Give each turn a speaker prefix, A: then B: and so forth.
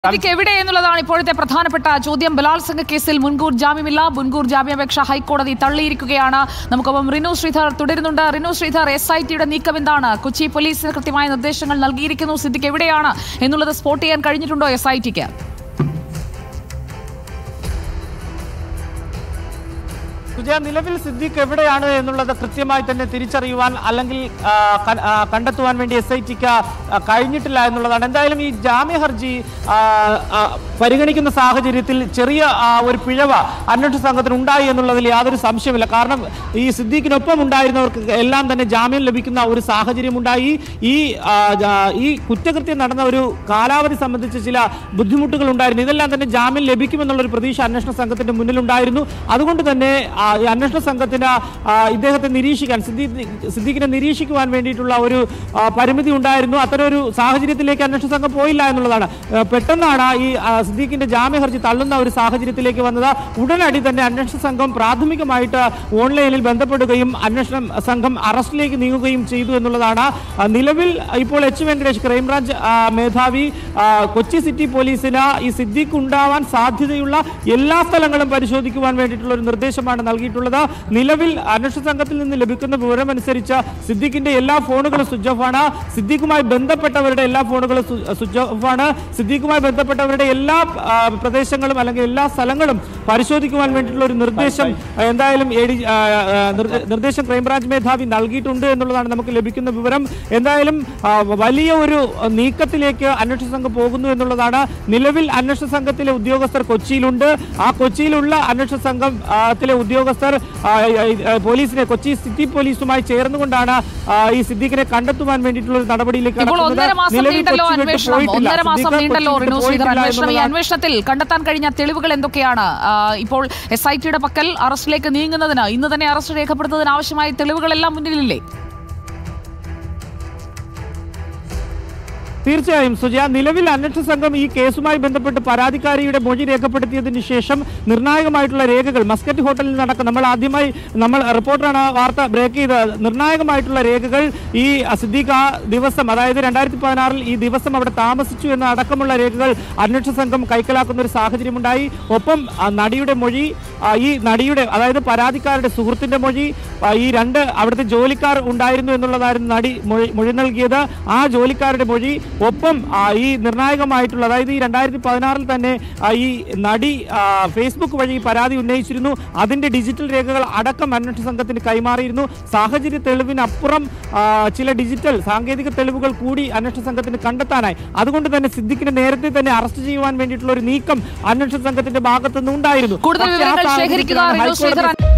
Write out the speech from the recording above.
A: എവിടെ എന്നുള്ളതാണ് ഇപ്പോഴത്തെ പ്രധാനപ്പെട്ട ചോദ്യം. ബലാത്സംഗ കേസിൽ മുൻകൂർ ജാമ്യമില്ല. മുൻകൂർ ജാമ്യാപേക്ഷ ഹൈക്കോടതി തള്ളിയിരിക്കുകയാണ്. നമുക്കൊപ്പം റിനു ശ്രീധർ തുടരുന്നുണ്ട്. റിനു ശ്രീധർ, SITയുടെ നീക്കം എന്താണ്? കൊച്ചി പോലീസിന് കൃത്യമായ നിർദ്ദേശങ്ങൾ നൽകിയിരിക്കുന്നു. സിദ്ദിഖ് എവിടെയാണ് എന്നുള്ളത് സ്പോട്ട് ചെയ്യാൻ കഴിഞ്ഞിട്ടുണ്ടോ SITക്ക്?
B: നിലവിൽ സിദ്ദിഖ് എവിടെയാണ് എന്നുള്ളത് കൃത്യമായി തന്നെ തിരിച്ചറിയുവാൻ അല്ലെങ്കിൽ കണ്ടെത്തുവാൻ വേണ്ടി SITക്ക് കഴിഞ്ഞിട്ടില്ല എന്നുള്ളതാണ്. എന്തായാലും ഈ ജാമ്യ ഹർജി പരിഗണിക്കുന്ന സാഹചര്യത്തിൽ ചെറിയ ഒരു പിഴവ് അന്വേഷണ സംഘത്തിന് ഉണ്ടായി എന്നുള്ളതിൽ യാതൊരു സംശയമില്ല. കാരണം ഈ സിദ്ദിഖിനൊപ്പം ഉണ്ടായിരുന്നവർക്ക് എല്ലാം തന്നെ ജാമ്യം ലഭിക്കുന്ന ഒരു സാഹചര്യം ഉണ്ടായി. ഈ കുറ്റകൃത്യം നടന്ന ഒരു കാലാവധി സംബന്ധിച്ച് ചില ബുദ്ധിമുട്ടുകൾ ഉണ്ടായിരുന്നു. ഇതെല്ലാം തന്നെ ജാമ്യം ലഭിക്കുമെന്നുള്ളൊരു പ്രതീക്ഷ അന്വേഷണ സംഘത്തിന്റെ മുന്നിലുണ്ടായിരുന്നു. അതുകൊണ്ട് തന്നെ ഈ അന്വേഷണ സംഘത്തിന് ഇദ്ദേഹത്തെ നിരീക്ഷിക്കാൻ, സിദ്ദിഖിനെ നിരീക്ഷിക്കുവാൻ വേണ്ടിയിട്ടുള്ള ഒരു പരിമിതി ഉണ്ടായിരുന്നു. അത്തരമൊരു സാഹചര്യത്തിലേക്ക് അന്വേഷണ സംഘം പോയില്ല എന്നുള്ളതാണ്. പെട്ടെന്നാണ് ഈ സിദ്ദിഖിന്റെ ജാമ്യ ഹർജി തള്ളുന്ന ഒരു സാഹചര്യത്തിലേക്ക് വന്നത്. ഉടനടി തന്നെ അന്വേഷണ സംഘം പ്രാഥമികമായിട്ട് ഓൺലൈനിൽ ബന്ധപ്പെടുകയും അന്വേഷണ സംഘം അറസ്റ്റിലേക്ക് നീങ്ങുകയും ചെയ്തു എന്നുള്ളതാണ്. നിലവിൽ ഇപ്പോൾ H. വെങ്കടേഷ് ക്രൈംബ്രാഞ്ച് മേധാവി കൊച്ചി സിറ്റി പോലീസിന് ഈ സിദ്ദിഖ് ഉണ്ടാവാൻ സാധ്യതയുള്ള എല്ലാ സ്ഥലങ്ങളും പരിശോധിക്കുവാൻ വേണ്ടിയിട്ടുള്ള ഒരു നിർദ്ദേശമാണ് നൽകിയിട്ടുള്ളത്. നിലവിൽ അന്വേഷണ സംഘത്തിൽ നിന്ന് ലഭിക്കുന്ന വിവരമനുസരിച്ച് സിദ്ദിഖിന്റെ എല്ലാ ഫോണുകളും സ്വിച്ച് ഓഫ് ആണ്. സിദ്ദിഖുമായി ബന്ധപ്പെട്ടവരുടെ എല്ലാ ഫോണുകളും സ്വിച്ച് ഓഫ് ആണ്. സിദ്ദിഖുമായി ബന്ധപ്പെട്ടവരുടെ എല്ലാ പ്രദേശങ്ങളും അല്ലെങ്കിൽ എല്ലാ സ്ഥലങ്ങളും പരിശോധിക്കുവാൻ വേണ്ടിയിട്ടുള്ള ഒരു നിർദ്ദേശം എന്തായാലും നിർദ്ദേശം ക്രൈംബ്രാഞ്ച് മേധാവി നൽകിയിട്ടുണ്ട് എന്നുള്ളതാണ് നമുക്ക് ലഭിക്കുന്ന വിവരം. എന്തായാലും വലിയ ഒരു നീക്കത്തിലേക്ക് അന്വേഷണ സംഘം പോകുന്നു എന്നുള്ളതാണ്. നിലവിൽ അന്വേഷണ സംഘത്തിലെ ഉദ്യോഗസ്ഥർ കൊച്ചിയിലുണ്ട്. ആ കൊച്ചിയിലുള്ള അന്വേഷണ സംഘത്തിലെ ഉദ്യോഗസ്ഥർ പോലീസിനെ, കൊച്ചി സിറ്റി പോലീസുമായി ചേർന്നുകൊണ്ടാണ് ഈ സിദ്ദിഖിനെ കണ്ടെത്തുവാൻ വേണ്ടിയിട്ടുള്ള ഒരു നടപടിയിലേക്ക്
A: അന്വേഷണത്തിൽ കണ്ടെത്താൻ കഴിഞ്ഞ തെളിവുകൾ എന്തൊക്കെയാണ്? ഇപ്പോൾ SITയുടെ പക്കൽ അറസ്റ്റിലേക്ക് നീങ്ങുന്നതിന്, ഇന്ന് തന്നെ അറസ്റ്റ് രേഖപ്പെടുത്തുന്നതിന് ആവശ്യമായ തെളിവുകളെല്ലാം മുന്നിലില്ലേ?
B: തീർച്ചയായും സുജയ, നിലവിൽ അന്വേഷണ സംഘം ഈ കേസുമായി ബന്ധപ്പെട്ട് പരാതിക്കാരിയുടെ മൊഴി രേഖപ്പെടുത്തിയതിന് ശേഷം നിർണായകമായിട്ടുള്ള രേഖകൾ മസ്കറ്റ് ഹോട്ടലിൽ നടക്കും. നമ്മൾ റിപ്പോർട്ടറാണ് വാർത്ത ബ്രേക്ക് ചെയ്തത്. നിർണായകമായിട്ടുള്ള രേഖകൾ ഈ സിദ്ദിഖ് ആ ദിവസം, അതായത് 2016 ഈ ദിവസം അവിടെ താമസിച്ചു എന്ന അടക്കമുള്ള രേഖകൾ അന്വേഷണ സംഘം കൈക്കലാക്കുന്ന ഒരു സാഹചര്യമുണ്ടായി. ഒപ്പം നടിയുടെ മൊഴി, ഈ നടിയുടെ അതായത് പരാതിക്കാരുടെ സുഹൃത്തിന്റെ മൊഴി, ഈ രണ്ട് അവിടുത്തെ ജോലിക്കാർ ഉണ്ടായിരുന്നു എന്നുള്ളതായിരുന്നു നടി മൊഴി നൽകിയത്. ആ ജോലിക്കാരുടെ മൊഴി, ഒപ്പം ഈ നിർണായകമായിട്ടുള്ള, അതായത് ഈ 2016 തന്നെ ഈ നടി ഫേസ്ബുക്ക് വഴി പരാതി ഉന്നയിച്ചിരുന്നു. അതിന്റെ ഡിജിറ്റൽ രേഖകൾ അടക്കം അന്വേഷണ സംഘത്തിന് കൈമാറിയിരുന്നു. സാഹചര്യ തെളിവിനപ്പുറം ചില ഡിജിറ്റൽ സാങ്കേതിക തെളിവുകൾ കൂടി അന്വേഷണ സംഘത്തിന് കണ്ടെത്താനായി. അതുകൊണ്ട് തന്നെ സിദ്ദിഖിനെ നേരത്തെ തന്നെ അറസ്റ്റ് ചെയ്യുവാൻ വേണ്ടിയിട്ടുള്ള ഒരു നീക്കം അന്വേഷണ സംഘത്തിന്റെ ഭാഗത്തുനിന്ന് ഉണ്ടായിരുന്നു.